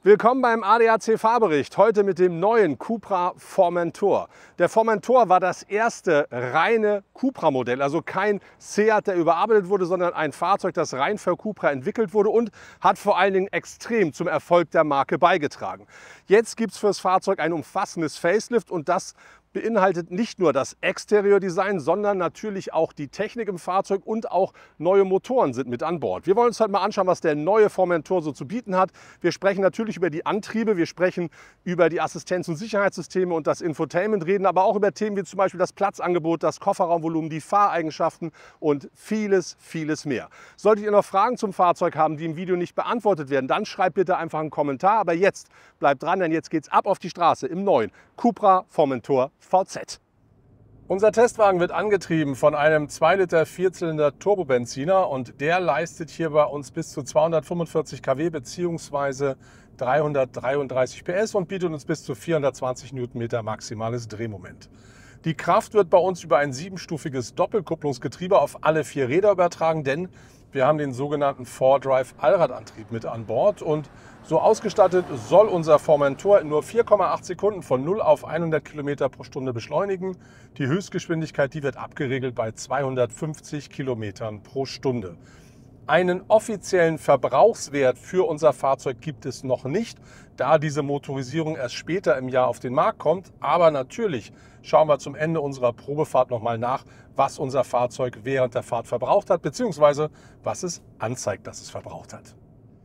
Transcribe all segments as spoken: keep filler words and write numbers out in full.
Willkommen beim A D A C-Fahrbericht, heute mit dem neuen Cupra Formentor. Der Formentor war das erste reine Cupra-Modell, also kein Seat, der überarbeitet wurde, sondern ein Fahrzeug, das rein für Cupra entwickelt wurde und hat vor allen Dingen extrem zum Erfolg der Marke beigetragen. Jetzt gibt es für das Fahrzeug ein umfassendes Facelift und das beinhaltet nicht nur das Exteriordesign, sondern natürlich auch die Technik im Fahrzeug und auch neue Motoren sind mit an Bord. Wir wollen uns heute mal anschauen, was der neue Formentor so zu bieten hat. Wir sprechen natürlich über die Antriebe, wir sprechen über die Assistenz- und Sicherheitssysteme und das Infotainment, reden aber auch über Themen wie zum Beispiel das Platzangebot, das Kofferraumvolumen, die Fahreigenschaften und vieles, vieles mehr. Solltet ihr noch Fragen zum Fahrzeug haben, die im Video nicht beantwortet werden, dann schreibt bitte einfach einen Kommentar. Aber jetzt bleibt dran, denn jetzt geht's ab auf die Straße im neuen Cupra Formentor V Z. Unser Testwagen wird angetrieben von einem zwei Liter Vierzylinder Turbobenziner und der leistet hier bei uns bis zu zweihundertfünfundvierzig Kilowatt bzw. dreihundertdreiunddreißig P S und bietet uns bis zu vierhundertzwanzig Newtonmeter maximales Drehmoment. Die Kraft wird bei uns über ein siebenstufiges Doppelkupplungsgetriebe auf alle vier Räder übertragen, denn wir haben den sogenannten four drive Allradantrieb mit an Bord und so ausgestattet soll unser Formentor in nur vier Komma acht Sekunden von null auf hundert Kilometer pro Stunde beschleunigen. Die Höchstgeschwindigkeit, die wird abgeregelt bei zweihundertfünfzig Kilometern pro Stunde. Einen offiziellen Verbrauchswert für unser Fahrzeug gibt es noch nicht, da diese Motorisierung erst später im Jahr auf den Markt kommt. Aber natürlich schauen wir zum Ende unserer Probefahrt nochmal nach, was unser Fahrzeug während der Fahrt verbraucht hat, beziehungsweise was es anzeigt, dass es verbraucht hat.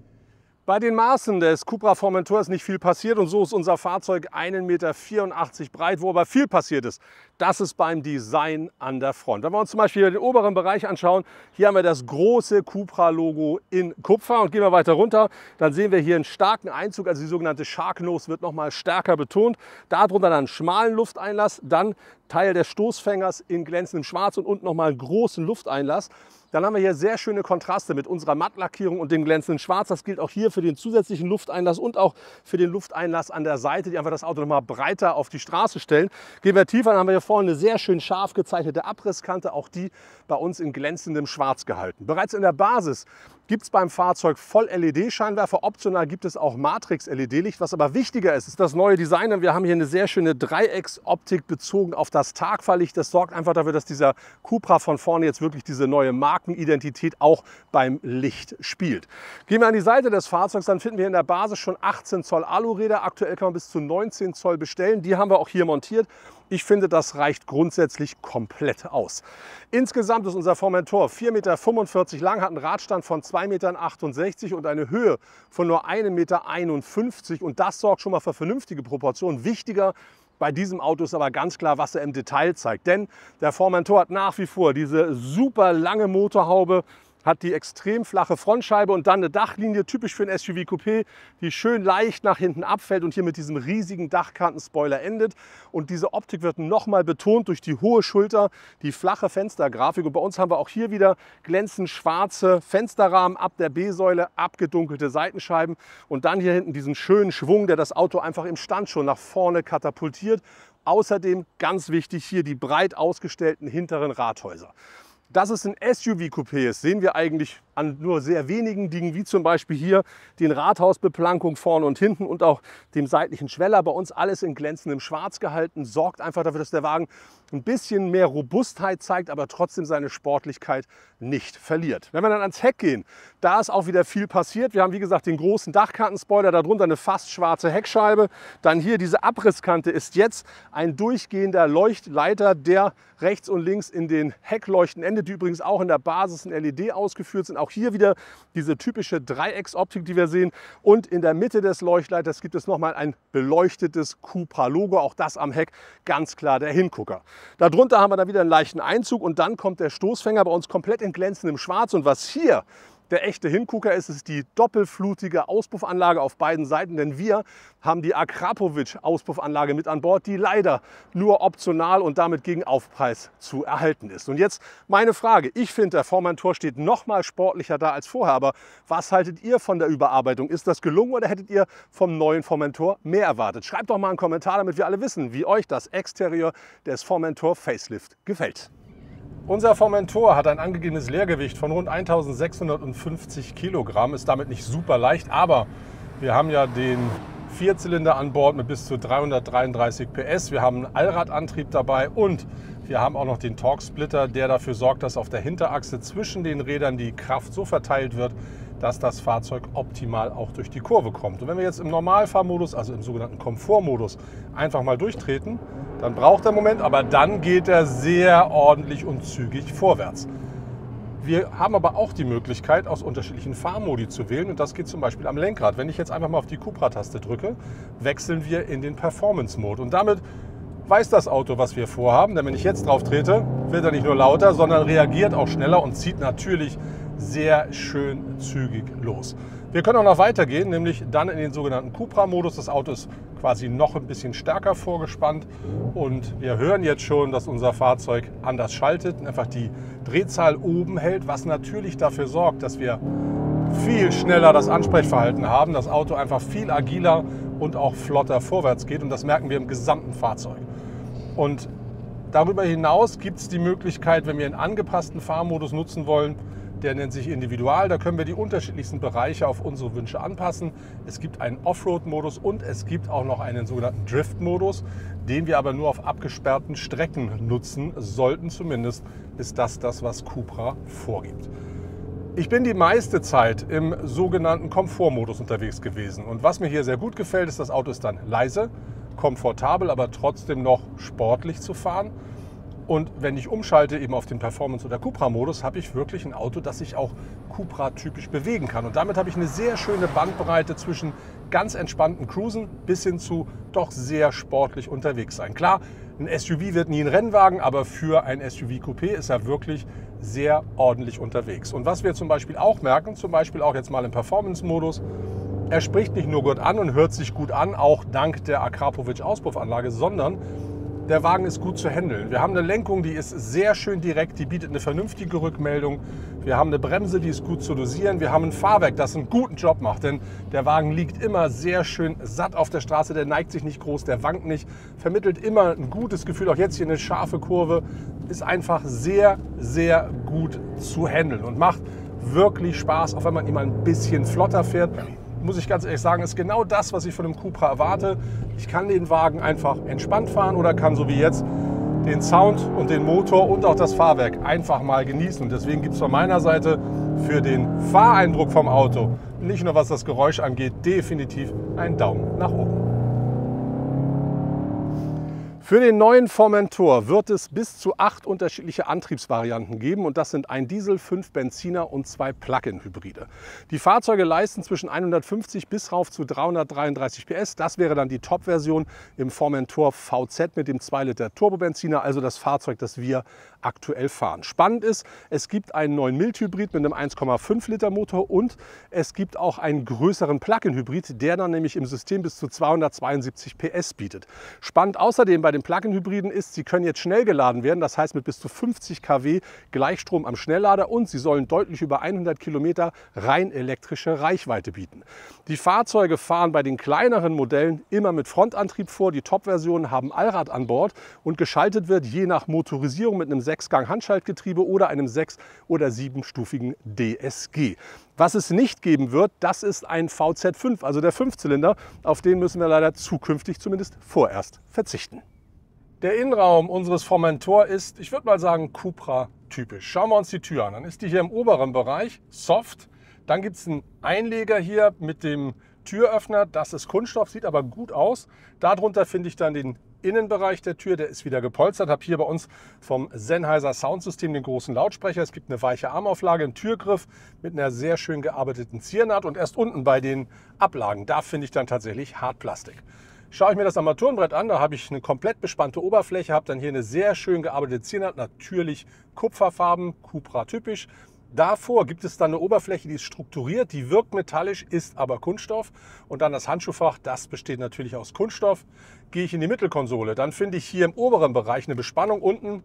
Bei den Maßen des Cupra Formentor ist nicht viel passiert und so ist unser Fahrzeug ein Meter vierundachtzig breit, wo aber viel passiert ist. Das ist beim Design an der Front. Wenn wir uns zum Beispiel den oberen Bereich anschauen, hier haben wir das große Cupra-Logo in Kupfer und gehen wir weiter runter, dann sehen wir hier einen starken Einzug, also die sogenannte Shark Nose wird nochmal stärker betont. Darunter dann einen schmalen Lufteinlass, dann Teil des Stoßfängers in glänzendem Schwarz und unten nochmal einen großen Lufteinlass. Dann haben wir hier sehr schöne Kontraste mit unserer Mattlackierung und dem glänzenden Schwarz. Das gilt auch hier für den zusätzlichen Lufteinlass und auch für den Lufteinlass an der Seite, die einfach das Auto noch mal breiter auf die Straße stellen. Gehen wir tiefer, dann haben wir hier vorne eine sehr schön scharf gezeichnete Abrisskante, auch die bei uns in glänzendem Schwarz gehalten. Bereits in der Basis gibt es beim Fahrzeug Voll-L E D-Scheinwerfer. Optional gibt es auch Matrix-L E D-Licht. Was aber wichtiger ist, ist das neue Design. Wir haben hier eine sehr schöne Dreiecksoptik bezogen auf das Tagfahrlicht. Das sorgt einfach dafür, dass dieser Cupra von vorne jetzt wirklich diese neue Markenidentität auch beim Licht spielt. Gehen wir an die Seite des Fahrzeugs, dann finden wir in der Basis schon achtzehn Zoll Aluräder. Aktuell kann man bis zu neunzehn Zoll bestellen. Die haben wir auch hier montiert. Ich finde, das reicht grundsätzlich komplett aus. Insgesamt ist unser Formentor vier Meter fünfundvierzig lang, hat einen Radstand von zwei Meter achtundsechzig und eine Höhe von nur ein Meter einundfünfzig. Und das sorgt schon mal für vernünftige Proportionen. Wichtiger bei diesem Auto ist aber ganz klar, was er im Detail zeigt. Denn der Formentor hat nach wie vor diese super lange Motorhaube, hat die extrem flache Frontscheibe und dann eine Dachlinie, typisch für ein S U V-Coupé, die schön leicht nach hinten abfällt und hier mit diesem riesigen Dachkantenspoiler endet. Und diese Optik wird nochmal betont durch die hohe Schulter, die flache Fenstergrafik. Und bei uns haben wir auch hier wieder glänzend schwarze Fensterrahmen ab der B-Säule, abgedunkelte Seitenscheiben und dann hier hinten diesen schönen Schwung, der das Auto einfach im Stand schon nach vorne katapultiert. Außerdem, ganz wichtig, hier die breit ausgestellten hinteren Radhäuser. Dass es ein S U V-Coupé ist, sehen wir eigentlich an nur sehr wenigen Dingen, wie zum Beispiel hier den Rathausbeplankung vorne und hinten und auch dem seitlichen Schweller. Bei uns alles in glänzendem Schwarz gehalten, sorgt einfach dafür, dass der Wagen ein bisschen mehr Robustheit zeigt, aber trotzdem seine Sportlichkeit nicht verliert. Wenn wir dann ans Heck gehen, da ist auch wieder viel passiert. Wir haben, wie gesagt, den großen Dachkantenspoiler, darunter eine fast schwarze Heckscheibe. Dann hier diese Abrisskante ist jetzt ein durchgehender Leuchtleiter, der rechts und links in den Heckleuchten endet, die übrigens auch in der Basis in L E D ausgeführt sind. Auch hier wieder diese typische Dreiecksoptik, die wir sehen. Und in der Mitte des Leuchtleiters gibt es nochmal ein beleuchtetes Cupra-Logo. Auch das am Heck ganz klar der Hingucker. Darunter haben wir dann wieder einen leichten Einzug und dann kommt der Stoßfänger bei uns komplett in glänzendem Schwarz. Und was hier der echte Hingucker ist, ist die doppelflutige Auspuffanlage auf beiden Seiten, denn wir haben die Akrapovic-Auspuffanlage mit an Bord, die leider nur optional und damit gegen Aufpreis zu erhalten ist. Und jetzt meine Frage. Ich finde, der Formentor steht noch mal sportlicher da als vorher, aber was haltet ihr von der Überarbeitung? Ist das gelungen oder hättet ihr vom neuen Formentor mehr erwartet? Schreibt doch mal einen Kommentar, damit wir alle wissen, wie euch das Exterieur des Formentor Facelift gefällt. Unser Formentor hat ein angegebenes Leergewicht von rund eintausendsechshundertfünfzig Kilogramm, ist damit nicht super leicht, aber Wir haben ja den Vierzylinder an Bord mit bis zu dreihundertdreiunddreißig P S. Wir haben einen Allradantrieb dabei und wir haben auch noch den Torx-Splitter, der dafür sorgt, dass auf der Hinterachse zwischen den Rädern die Kraft so verteilt wird, dass das Fahrzeug optimal auch durch die Kurve kommt. Und wenn wir jetzt im Normalfahrmodus, also im sogenannten Komfortmodus, einfach mal durchtreten, dann braucht er einen Moment, aber dann geht er sehr ordentlich und zügig vorwärts. Wir haben aber auch die Möglichkeit, aus unterschiedlichen Fahrmodi zu wählen und das geht zum Beispiel am Lenkrad. Wenn ich jetzt einfach mal auf die Cupra-Taste drücke, wechseln wir in den Performance-Mode und damit weiß das Auto, was wir vorhaben, denn wenn ich jetzt drauf trete, wird er nicht nur lauter, sondern reagiert auch schneller und zieht natürlich sehr schön zügig los. Wir können auch noch weitergehen, nämlich dann in den sogenannten Cupra-Modus. Das Auto ist quasi noch ein bisschen stärker vorgespannt und wir hören jetzt schon, dass unser Fahrzeug anders schaltet und einfach die Drehzahl oben hält, was natürlich dafür sorgt, dass wir viel schneller das Ansprechverhalten haben, das Auto einfach viel agiler und auch flotter vorwärts geht und das merken wir im gesamten Fahrzeug. Und darüber hinaus gibt es die Möglichkeit, wenn wir einen angepassten Fahrmodus nutzen wollen, der nennt sich Individual, da können wir die unterschiedlichsten Bereiche auf unsere Wünsche anpassen. Es gibt einen Offroad-Modus und es gibt auch noch einen sogenannten Drift-Modus, den wir aber nur auf abgesperrten Strecken nutzen sollten. Zumindest ist das das, was Cupra vorgibt. Ich bin die meiste Zeit im sogenannten Komfortmodus unterwegs gewesen und was mir hier sehr gut gefällt, ist, das Auto ist dann leise, komfortabel, aber trotzdem noch sportlich zu fahren. Und wenn ich umschalte eben auf den Performance- oder Cupra-Modus, habe ich wirklich ein Auto, das sich auch Cupra-typisch bewegen kann. Und damit habe ich eine sehr schöne Bandbreite zwischen ganz entspannten Cruisen bis hin zu doch sehr sportlich unterwegs sein. Klar, ein S U V wird nie ein Rennwagen, aber für ein S U V-Coupé ist er wirklich sehr ordentlich unterwegs. Und was wir zum Beispiel auch merken, zum Beispiel auch jetzt mal im Performance-Modus, er spricht nicht nur gut an und hört sich gut an, auch dank der Akrapovic-Auspuffanlage, sondern der Wagen ist gut zu handeln. Wir haben eine Lenkung, die ist sehr schön direkt, die bietet eine vernünftige Rückmeldung. Wir haben eine Bremse, die ist gut zu dosieren. Wir haben ein Fahrwerk, das einen guten Job macht, denn der Wagen liegt immer sehr schön satt auf der Straße, der neigt sich nicht groß, der wankt nicht, vermittelt immer ein gutes Gefühl. Auch jetzt hier eine scharfe Kurve, ist einfach sehr, sehr gut zu handeln und macht wirklich Spaß, auch wenn man immer ein bisschen flotter fährt. Muss ich ganz ehrlich sagen, ist genau das, was ich von dem Cupra erwarte. Ich kann den Wagen einfach entspannt fahren oder kann so wie jetzt den Sound und den Motor und auch das Fahrwerk einfach mal genießen. Und deswegen gibt es von meiner Seite für den Fahreindruck vom Auto, nicht nur was das Geräusch angeht, definitiv einen Daumen nach oben. Für den neuen Formentor wird es bis zu acht unterschiedliche Antriebsvarianten geben und das sind ein Diesel, fünf Benziner und zwei Plug-in-Hybride. Die Fahrzeuge leisten zwischen hundertfünfzig bis rauf zu dreihundertdreiunddreißig P S. Das wäre dann die Top-Version im Formentor V Z mit dem zwei Liter Turbobenziner, also das Fahrzeug, das wir aktuell fahren. Spannend ist, es gibt einen neuen Mild-Hybrid mit einem eins Komma fünf Liter Motor und es gibt auch einen größeren Plug-in-Hybrid, der dann nämlich im System bis zu zweihundertzweiundsiebzig P S bietet. Spannend außerdem bei den Plug-in-Hybriden ist, sie können jetzt schnell geladen werden, das heißt mit bis zu fünfzig Kilowatt Gleichstrom am Schnelllader und sie sollen deutlich über hundert Kilometer rein elektrische Reichweite bieten. Die Fahrzeuge fahren bei den kleineren Modellen immer mit Frontantrieb vor, die Top-Versionen haben Allrad an Bord und geschaltet wird je nach Motorisierung mit einem sechsgang Handschaltgetriebe oder einem sechs- oder siebenstufigen D S G. Was es nicht geben wird, das ist ein V Z fünf, also der Fünfzylinder, auf den müssen wir leider zukünftig zumindest vorerst verzichten. Der Innenraum unseres Formentor ist, ich würde mal sagen, Cupra-typisch. Schauen wir uns die Tür an. Dann ist die hier im oberen Bereich soft. Dann gibt es einen Einleger hier mit dem Türöffner. Das ist Kunststoff, sieht aber gut aus. Darunter finde ich dann den Innenbereich der Tür, der ist wieder gepolstert. Ich habe hier bei uns vom Sennheiser Soundsystem den großen Lautsprecher. Es gibt eine weiche Armauflage, einen Türgriff mit einer sehr schön gearbeiteten Ziernaht. Und erst unten bei den Ablagen, da finde ich dann tatsächlich Hartplastik. Schaue ich mir das Armaturenbrett an, da habe ich eine komplett bespannte Oberfläche, habe dann hier eine sehr schön gearbeitete Ziernaht, natürlich Kupferfarben, Cupra typisch. Davor gibt es dann eine Oberfläche, die ist strukturiert, die wirkt metallisch, ist aber Kunststoff. Und dann das Handschuhfach, das besteht natürlich aus Kunststoff. Gehe ich in die Mittelkonsole, dann finde ich hier im oberen Bereich eine Bespannung unten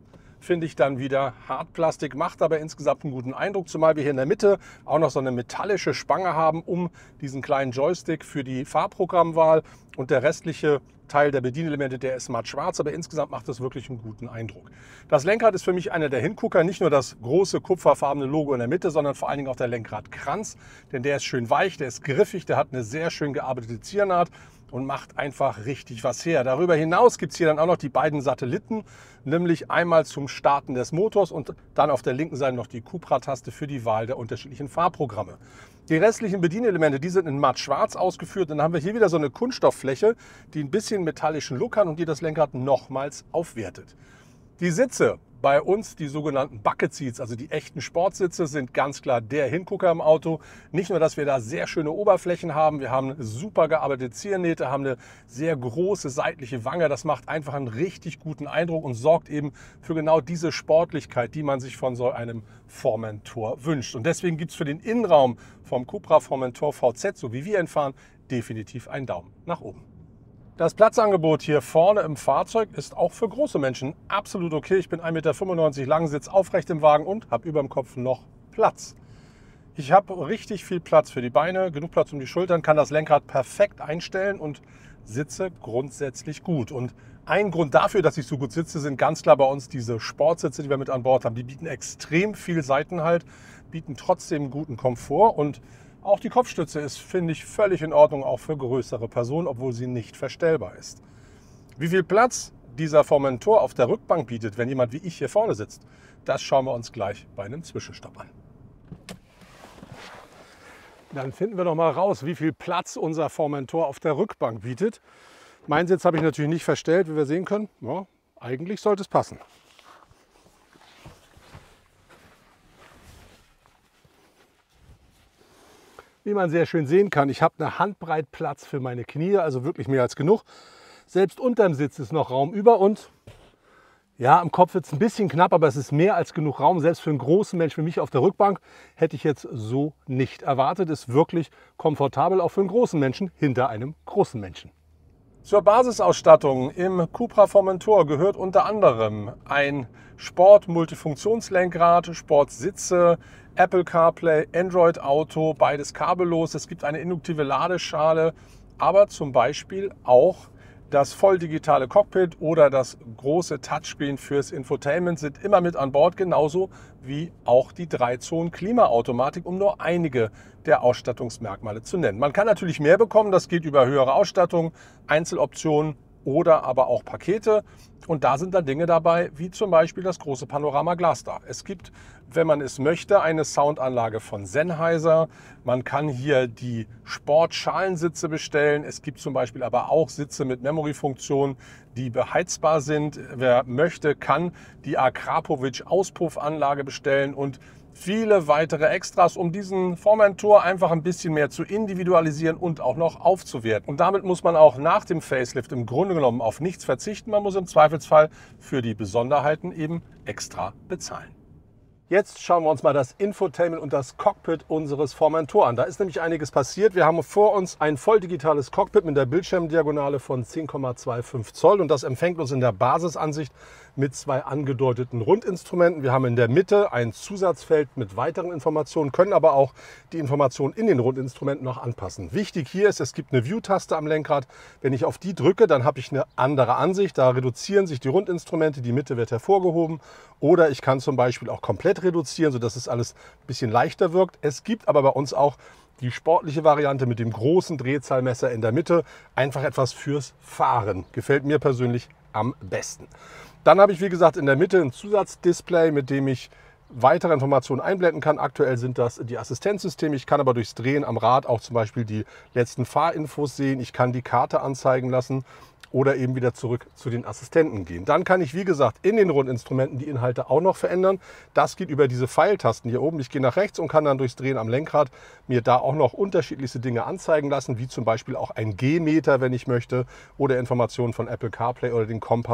finde ich dann wieder Hartplastik, macht aber insgesamt einen guten Eindruck, zumal wir hier in der Mitte auch noch so eine metallische Spange haben um diesen kleinen Joystick für die Fahrprogrammwahl, und der restliche Teil der Bedienelemente, der ist matt schwarz, aber insgesamt macht es wirklich einen guten Eindruck. Das Lenkrad ist für mich einer der Hingucker, nicht nur das große kupferfarbene Logo in der Mitte, sondern vor allen Dingen auch der Lenkradkranz, denn der ist schön weich, der ist griffig, der hat eine sehr schön gearbeitete Ziernaht und macht einfach richtig was her. Darüber hinaus gibt es hier dann auch noch die beiden Satelliten, nämlich einmal zum Starten des Motors und dann auf der linken Seite noch die Cupra-Taste für die Wahl der unterschiedlichen Fahrprogramme. Die restlichen Bedienelemente, die sind in matt schwarz ausgeführt. Dann haben wir hier wieder so eine Kunststofffläche, die ein bisschen metallischen Look hat und die das Lenkrad nochmals aufwertet. Die Sitze, bei uns die sogenannten Bucket Seats, also die echten Sportsitze, sind ganz klar der Hingucker im Auto. Nicht nur, dass wir da sehr schöne Oberflächen haben, wir haben super gearbeitete Ziernähte, haben eine sehr große seitliche Wange. Das macht einfach einen richtig guten Eindruck und sorgt eben für genau diese Sportlichkeit, die man sich von so einem Formentor wünscht. Und deswegen gibt es für den Innenraum vom Cupra Formentor V Z, so wie wir ihn fahren, definitiv einen Daumen nach oben. Das Platzangebot hier vorne im Fahrzeug ist auch für große Menschen absolut okay. Ich bin ein Meter fünfundneunzig lang, sitze aufrecht im Wagen und habe über dem Kopf noch Platz. Ich habe richtig viel Platz für die Beine, genug Platz um die Schultern, kann das Lenkrad perfekt einstellen und sitze grundsätzlich gut. Und ein Grund dafür, dass ich so gut sitze, sind ganz klar bei uns diese Sportsitze, die wir mit an Bord haben. Die bieten extrem viel Seitenhalt, bieten trotzdem guten Komfort und auch die Kopfstütze ist, finde ich, völlig in Ordnung, auch für größere Personen, obwohl sie nicht verstellbar ist. Wie viel Platz dieser Formentor auf der Rückbank bietet, wenn jemand wie ich hier vorne sitzt, das schauen wir uns gleich bei einem Zwischenstopp an. Dann finden wir doch mal raus, wie viel Platz unser Formentor auf der Rückbank bietet. Meinen Sitz habe ich natürlich nicht verstellt, wie wir sehen können. Ja, eigentlich sollte es passen. Wie man sehr schön sehen kann, ich habe eine Handbreit Platz für meine Knie, also wirklich mehr als genug. Selbst unterm Sitz ist noch Raum über und ja, am Kopf wird es ein bisschen knapp, aber es ist mehr als genug Raum. Selbst für einen großen Mensch wie mich auf der Rückbank hätte ich jetzt so nicht erwartet. Ist wirklich komfortabel, auch für einen großen Menschen hinter einem großen Menschen. Zur Basisausstattung im Cupra Formentor gehört unter anderem ein Sport-Multifunktionslenkrad, Sportsitze, Apple CarPlay, Android Auto, beides kabellos. Es gibt eine induktive Ladeschale, aber zum Beispiel auch das volldigitale Cockpit oder das große Touchscreen fürs Infotainment sind immer mit an Bord, genauso wie auch die Drei-Zonen-Klimaautomatik, um nur einige der Ausstattungsmerkmale zu nennen. Man kann natürlich mehr bekommen, das geht über höhere Ausstattung, Einzeloptionen oder aber auch Pakete. Und da sind dann Dinge dabei, wie zum Beispiel das große Panorama Glasdach. Es gibt, wenn man es möchte, eine Soundanlage von Sennheiser. Man kann hier die Sportschalensitze bestellen. Es gibt zum Beispiel aber auch Sitze mit Memory-Funktion, die beheizbar sind. Wer möchte, kann die Akrapovic Auspuffanlage bestellen und viele weitere Extras, um diesen Formentor einfach ein bisschen mehr zu individualisieren und auch noch aufzuwerten. Und damit muss man auch nach dem Facelift im Grunde genommen auf nichts verzichten. Man muss im Zweifelsfall für die Besonderheiten eben extra bezahlen. Jetzt schauen wir uns mal das Infotainment und das Cockpit unseres Formentor an. Da ist nämlich einiges passiert. Wir haben vor uns ein voll digitales Cockpit mit der Bildschirmdiagonale von zehn Komma fünfundzwanzig Zoll und das empfängt uns in der Basisansicht mit zwei angedeuteten Rundinstrumenten. Wir haben in der Mitte ein Zusatzfeld mit weiteren Informationen, können aber auch die Informationen in den Rundinstrumenten noch anpassen. Wichtig hier ist, es gibt eine View-Taste am Lenkrad. Wenn ich auf die drücke, dann habe ich eine andere Ansicht. Da reduzieren sich die Rundinstrumente, die Mitte wird hervorgehoben. Oder ich kann zum Beispiel auch komplett reduzieren, sodass es alles ein bisschen leichter wirkt. Es gibt aber bei uns auch die sportliche Variante mit dem großen Drehzahlmesser in der Mitte. Einfach etwas fürs Fahren. Gefällt mir persönlich am besten. Dann habe ich, wie gesagt, in der Mitte ein Zusatzdisplay, mit dem ich weitere Informationen einblenden kann. Aktuell sind das die Assistenzsysteme. Ich kann aber durchs Drehen am Rad auch zum Beispiel die letzten Fahrinfos sehen. Ich kann die Karte anzeigen lassen oder eben wieder zurück zu den Assistenten gehen. Dann kann ich, wie gesagt, in den Rundinstrumenten die Inhalte auch noch verändern. Das geht über diese Pfeiltasten hier oben. Ich gehe nach rechts und kann dann durchs Drehen am Lenkrad mir da auch noch unterschiedlichste Dinge anzeigen lassen, wie zum Beispiel auch ein Gehmeter, wenn ich möchte, oder Informationen von Apple CarPlay oder den Kompass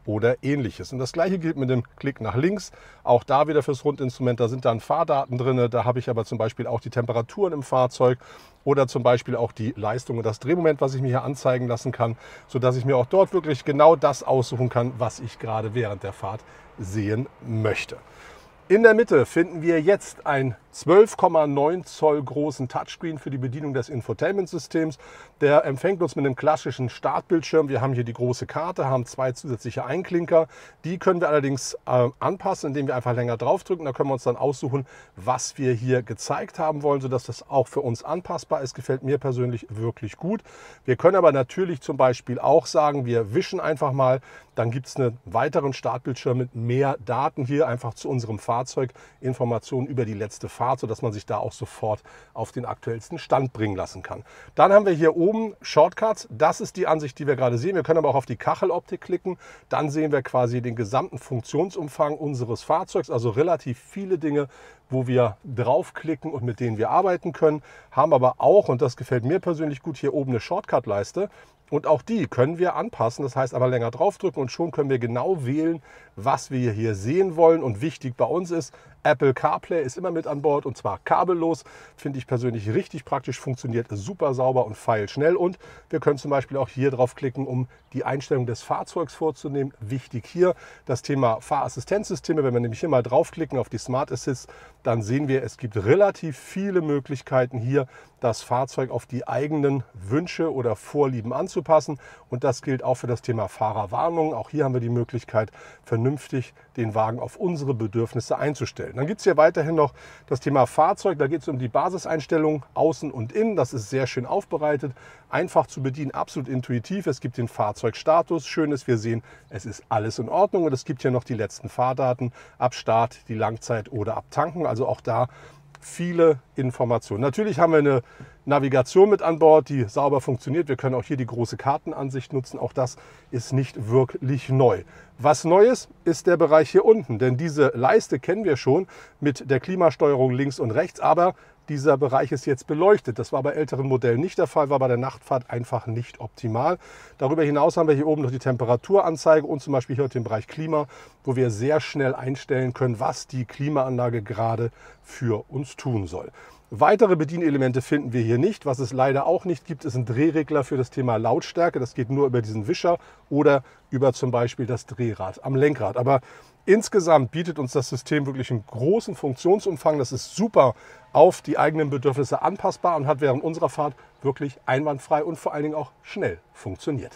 oder ähnliches. Und das gleiche gilt mit dem Klick nach links. Auch da wieder fürs Rundinstrument, da sind dann Fahrdaten drin. Da habe ich aber zum Beispiel auch die Temperaturen im Fahrzeug oder zum Beispiel auch die Leistung und das Drehmoment, was ich mir hier anzeigen lassen kann, sodass ich mir auch dort wirklich genau das aussuchen kann, was ich gerade während der Fahrt sehen möchte. In der Mitte finden wir jetzt einen zwölf Komma neun Zoll großen Touchscreen für die Bedienung des Infotainment-Systems. Der empfängt uns mit einem klassischen Startbildschirm. Wir haben hier die große Karte, haben zwei zusätzliche Einklinker. Die können wir allerdings äh, anpassen, indem wir einfach länger draufdrücken. Da können wir uns dann aussuchen, was wir hier gezeigt haben wollen, sodass das auch für uns anpassbar ist. Gefällt mir persönlich wirklich gut. Wir können aber natürlich zum Beispiel auch sagen, wir wischen einfach mal. Dann gibt es einen weiteren Startbildschirm mit mehr Daten hier einfach zu unserem Fahrzeug. Informationen über die letzte Fahrt, sodass man sich da auch sofort auf den aktuellsten Stand bringen lassen kann. Dann haben wir hier oben Shortcuts. Das ist die Ansicht, die wir gerade sehen. Wir können aber auch auf die Kacheloptik klicken. Dann sehen wir quasi den gesamten Funktionsumfang unseres Fahrzeugs, also relativ viele Dinge, wo wir draufklicken und mit denen wir arbeiten können. Haben aber auch, und das gefällt mir persönlich gut, hier oben eine Shortcut-Leiste. Und auch die können wir anpassen, das heißt aber länger draufdrücken und schon können wir genau wählen, was wir hier sehen wollen. Und wichtig bei uns ist, Apple CarPlay ist immer mit an Bord und zwar kabellos. Finde ich persönlich richtig praktisch, funktioniert super sauber und feilschnell. Und wir können zum Beispiel auch hier drauf klicken, um die Einstellung des Fahrzeugs vorzunehmen. Wichtig hier das Thema Fahrassistenzsysteme. Wenn wir nämlich hier mal draufklicken auf die Smart Assist, dann sehen wir, es gibt relativ viele Möglichkeiten hier, das Fahrzeug auf die eigenen Wünsche oder Vorlieben anzupassen. Und das gilt auch für das Thema Fahrerwarnung. Auch hier haben wir die Möglichkeit, vernünftig den Wagen auf unsere Bedürfnisse einzustellen. Dann gibt es hier weiterhin noch das Thema Fahrzeug. Da geht es um die Basiseinstellungen außen und innen. Das ist sehr schön aufbereitet, einfach zu bedienen, absolut intuitiv. Es gibt den Fahrzeugstatus. Schön ist, wir sehen, es ist alles in Ordnung. Und es gibt hier noch die letzten Fahrdaten ab Start, die Langzeit oder ab Tanken. Also auch da viele Informationen. Natürlich haben wir eine Navigation mit an Bord, die sauber funktioniert. Wir können auch hier die große Kartenansicht nutzen. Auch das ist nicht wirklich neu. Was neu ist, ist der Bereich hier unten. Denn diese Leiste kennen wir schon mit der Klimasteuerung links und rechts. Aber dieser Bereich ist jetzt beleuchtet. Das war bei älteren Modellen nicht der Fall, war bei der Nachtfahrt einfach nicht optimal. Darüber hinaus haben wir hier oben noch die Temperaturanzeige und zum Beispiel hier den Bereich Klima, wo wir sehr schnell einstellen können, was die Klimaanlage gerade für uns tun soll. Weitere Bedienelemente finden wir hier nicht. Was es leider auch nicht gibt, ist ein Drehregler für das Thema Lautstärke. Das geht nur über diesen Wischer oder über zum Beispiel das Drehrad am Lenkrad. Aber insgesamt bietet uns das System wirklich einen großen Funktionsumfang. Das ist super auf die eigenen Bedürfnisse anpassbar und hat während unserer Fahrt wirklich einwandfrei und vor allen Dingen auch schnell funktioniert.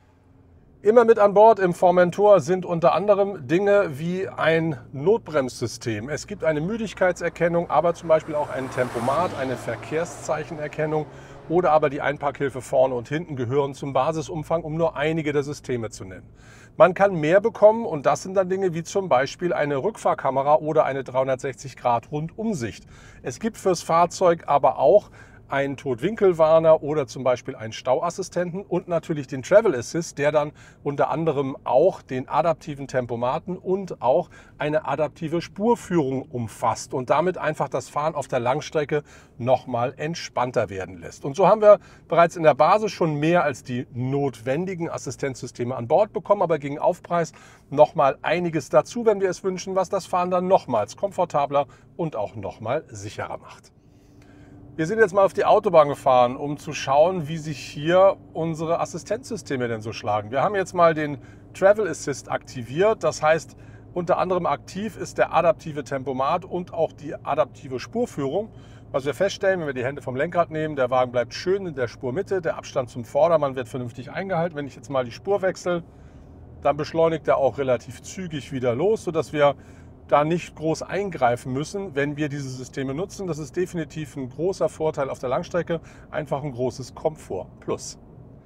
Immer mit an Bord im Formentor sind unter anderem Dinge wie ein Notbremssystem. Es gibt eine Müdigkeitserkennung, aber zum Beispiel auch ein Tempomat, eine Verkehrszeichenerkennung oder aber die Einparkhilfe vorne und hinten gehören zum Basisumfang, um nur einige der Systeme zu nennen. Man kann mehr bekommen und das sind dann Dinge wie zum Beispiel eine Rückfahrkamera oder eine dreihundertsechzig Grad Rundumsicht. Es gibt fürs Fahrzeug aber auch einen Totwinkelwarner oder zum Beispiel einen Stauassistenten und natürlich den Travel Assist, der dann unter anderem auch den adaptiven Tempomaten und auch eine adaptive Spurführung umfasst und damit einfach das Fahren auf der Langstrecke nochmal entspannter werden lässt. Und so haben wir bereits in der Basis schon mehr als die notwendigen Assistenzsysteme an Bord bekommen, aber gegen Aufpreis nochmal einiges dazu, wenn wir es wünschen, was das Fahren dann nochmals komfortabler und auch nochmal sicherer macht. Wir sind jetzt mal auf die Autobahn gefahren, um zu schauen, wie sich hier unsere Assistenzsysteme denn so schlagen. Wir haben jetzt mal den Travel Assist aktiviert. Das heißt, unter anderem aktiv ist der adaptive Tempomat und auch die adaptive Spurführung. Was wir feststellen, wenn wir die Hände vom Lenkrad nehmen, der Wagen bleibt schön in der Spurmitte, der Abstand zum Vordermann wird vernünftig eingehalten. Wenn ich jetzt mal die Spur wechsle, dann beschleunigt er auch relativ zügig wieder los, sodass wir da nicht groß eingreifen müssen, wenn wir diese Systeme nutzen. Das ist definitiv ein großer Vorteil auf der Langstrecke, einfach ein großes Komfort plus.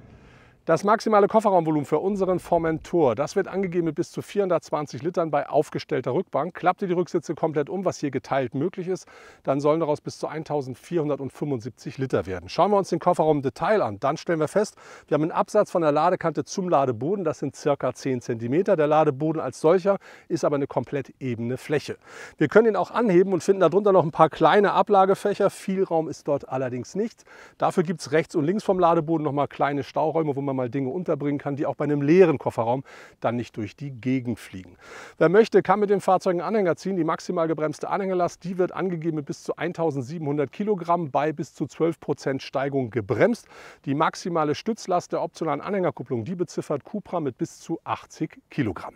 Das maximale Kofferraumvolumen für unseren Formentor, das wird angegeben mit bis zu vierhundertzwanzig Litern bei aufgestellter Rückbank. Klappt ihr die Rücksitze komplett um, was hier geteilt möglich ist, dann sollen daraus bis zu eintausendvierhundertfünfundsiebzig Liter werden. Schauen wir uns den Kofferraum im Detail an, dann stellen wir fest, wir haben einen Absatz von der Ladekante zum Ladeboden, das sind circa zehn Zentimeter. Der Ladeboden als solcher ist aber eine komplett ebene Fläche. Wir können ihn auch anheben und finden darunter noch ein paar kleine Ablagefächer. Viel Raum ist dort allerdings nicht. Dafür gibt es rechts und links vom Ladeboden noch mal kleine Stauräume, wo man mal Dinge unterbringen kann, die auch bei einem leeren Kofferraum dann nicht durch die Gegend fliegen. Wer möchte, kann mit dem Fahrzeug einen Anhänger ziehen. Die maximal gebremste Anhängerlast, die wird angegeben mit bis zu eintausendsiebenhundert Kilogramm bei bis zu zwölf Prozent Steigung gebremst. Die maximale Stützlast der optionalen Anhängerkupplung, die beziffert Cupra mit bis zu achtzig Kilogramm.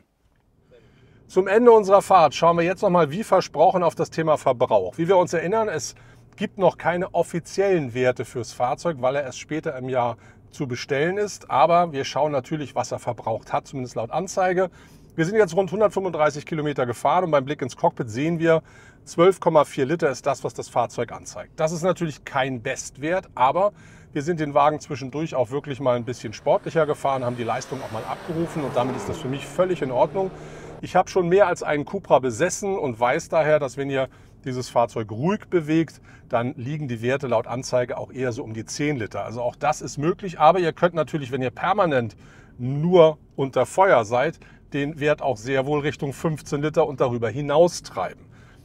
Zum Ende unserer Fahrt schauen wir jetzt noch mal wie versprochen auf das Thema Verbrauch. Wie wir uns erinnern, es gibt noch keine offiziellen Werte fürs Fahrzeug, weil er erst später im Jahr zu bestellen ist. Aber wir schauen natürlich, was er verbraucht hat, zumindest laut Anzeige. Wir sind jetzt rund hundertfünfunddreißig Kilometer gefahren und beim Blick ins Cockpit sehen wir, zwölf Komma vier Liter ist das, was das Fahrzeug anzeigt. Das ist natürlich kein Bestwert, aber wir sind den Wagen zwischendurch auch wirklich mal ein bisschen sportlicher gefahren, haben die Leistung auch mal abgerufen und damit ist das für mich völlig in Ordnung. Ich habe schon mehr als einen Cupra besessen und weiß daher, dass wenn ihr dieses Fahrzeug ruhig bewegt, dann liegen die Werte laut Anzeige auch eher so um die zehn Liter. Also auch das ist möglich, aber ihr könnt natürlich, wenn ihr permanent nur unter Feuer seid, den Wert auch sehr wohl Richtung fünfzehn Liter und darüber hinaus treiben.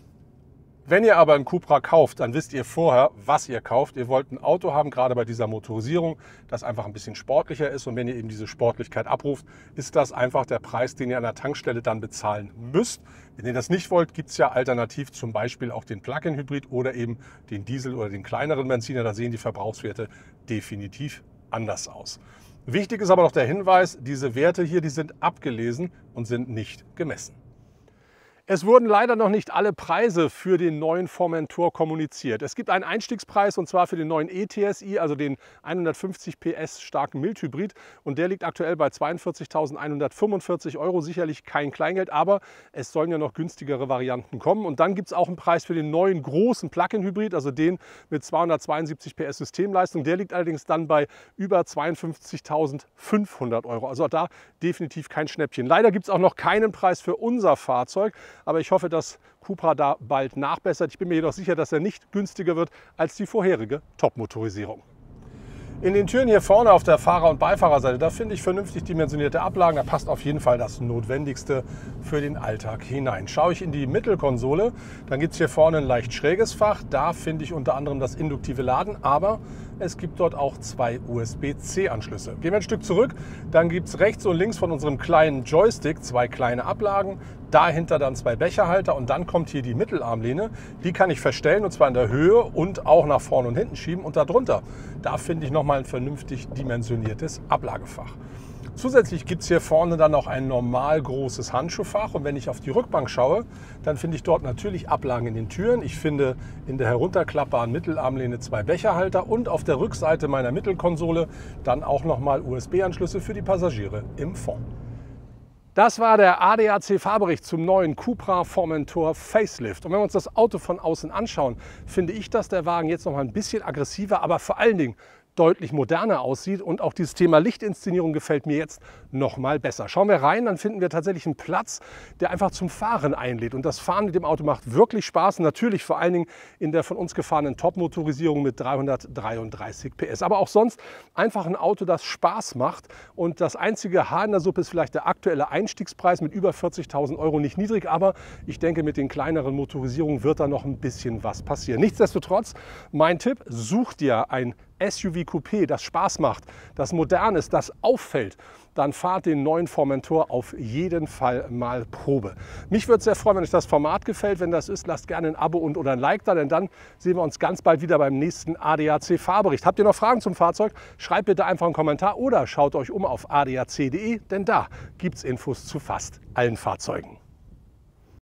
Wenn ihr aber einen Cupra kauft, dann wisst ihr vorher, was ihr kauft. Ihr wollt ein Auto haben, gerade bei dieser Motorisierung, das einfach ein bisschen sportlicher ist. Und wenn ihr eben diese Sportlichkeit abruft, ist das einfach der Preis, den ihr an der Tankstelle dann bezahlen müsst. Wenn ihr das nicht wollt, gibt es ja alternativ zum Beispiel auch den Plug-in-Hybrid oder eben den Diesel oder den kleineren Benziner. Da sehen die Verbrauchswerte definitiv anders aus. Wichtig ist aber noch der Hinweis, diese Werte hier, die sind abgelesen und sind nicht gemessen. Es wurden leider noch nicht alle Preise für den neuen Formentor kommuniziert. Es gibt einen Einstiegspreis und zwar für den neuen E T S I, also den hundertfünfzig P S starken Mildhybrid. Und der liegt aktuell bei zweiundvierzigtausendeinhundertfünfundvierzig Euro. Sicherlich kein Kleingeld, aber es sollen ja noch günstigere Varianten kommen. Und dann gibt es auch einen Preis für den neuen großen Plug-in-Hybrid, also den mit zweihundertzweiundsiebzig P S Systemleistung. Der liegt allerdings dann bei über zweiundfünfzigtausendfünfhundert Euro. Also da definitiv kein Schnäppchen. Leider gibt es auch noch keinen Preis für unser Fahrzeug. Aber ich hoffe, dass Cupra da bald nachbessert. Ich bin mir jedoch sicher, dass er nicht günstiger wird als die vorherige Top-Motorisierung. In den Türen hier vorne auf der Fahrer- und Beifahrerseite, da finde ich vernünftig dimensionierte Ablagen. Da passt auf jeden Fall das Notwendigste für den Alltag hinein. Schaue ich in die Mittelkonsole, dann gibt es hier vorne ein leicht schräges Fach. Da finde ich unter anderem das induktive Laden, aber es gibt dort auch zwei U S B C Anschlüsse. Gehen wir ein Stück zurück, dann gibt es rechts und links von unserem kleinen Joystick zwei kleine Ablagen. Dahinter dann zwei Becherhalter und dann kommt hier die Mittelarmlehne. Die kann ich verstellen und zwar in der Höhe und auch nach vorne und hinten schieben. Und darunter, da finde ich nochmal ein vernünftig dimensioniertes Ablagefach. Zusätzlich gibt es hier vorne dann noch ein normal großes Handschuhfach und wenn ich auf die Rückbank schaue, dann finde ich dort natürlich Ablagen in den Türen. Ich finde in der herunterklappbaren Mittelarmlehne zwei Becherhalter und auf der Rückseite meiner Mittelkonsole dann auch nochmal U S B Anschlüsse für die Passagiere im Fond. Das war der A D A C-Fahrbericht zum neuen Cupra Formentor Facelift. Und wenn wir uns das Auto von außen anschauen, finde ich, dass der Wagen jetzt noch mal ein bisschen aggressiver, aber vor allen Dingen deutlich moderner aussieht und auch dieses Thema Lichtinszenierung gefällt mir jetzt noch mal besser. Schauen wir rein, dann finden wir tatsächlich einen Platz, der einfach zum Fahren einlädt und das Fahren mit dem Auto macht wirklich Spaß, natürlich vor allen Dingen in der von uns gefahrenen Top-Motorisierung mit dreihundertdreiunddreißig P S. Aber auch sonst einfach ein Auto, das Spaß macht und das einzige Haar in der Suppe ist vielleicht der aktuelle Einstiegspreis mit über vierzigtausend Euro, nicht niedrig, aber ich denke, mit den kleineren Motorisierungen wird da noch ein bisschen was passieren. Nichtsdestotrotz, mein Tipp, such dir ein S U V-Coupé, das Spaß macht, das modern ist, das auffällt, dann fahrt den neuen Formentor auf jeden Fall mal Probe. Mich würde es sehr freuen, wenn euch das Format gefällt. Wenn das ist, lasst gerne ein Abo und oder ein Like da, denn dann sehen wir uns ganz bald wieder beim nächsten A D A C-Fahrbericht. Habt ihr noch Fragen zum Fahrzeug? Schreibt bitte einfach einen Kommentar oder schaut euch um auf A D A C punkt de, denn da gibt es Infos zu fast allen Fahrzeugen.